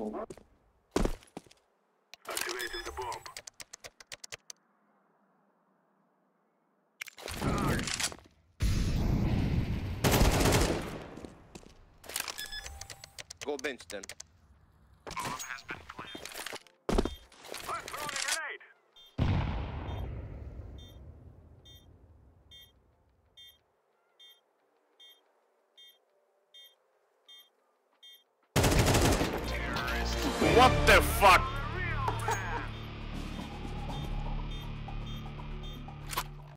Activating the bomb. Go bench them. Bomb has been planted. I'm throwing a grenade. What the fuck?